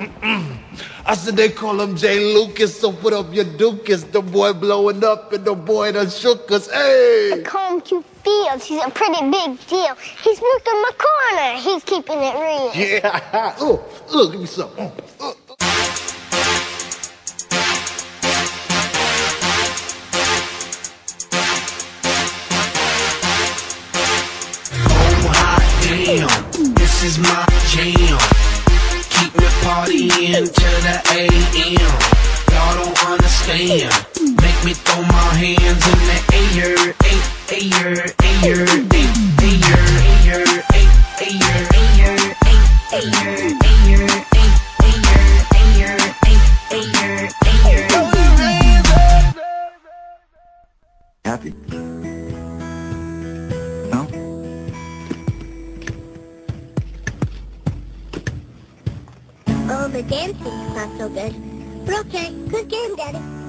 I said they call him J. Lucas, so put up your Dukas. The boy blowing up and the boy done shook us. Hey! I call him Q Fields. He's a pretty big deal. He's milking my corner. He's keeping it real. Yeah. Give me some. Damn, this is my jam. Keep me partying till the AM. Y'all don't understand. Make me throw my hands in the air, ayer, ayer, ayer, ayer, ayer, ayer, ayer, ayer, ayer, ayer, ayer, ayer. Happy? No? Oh, the dancing's not so good. But okay, good game, Daddy.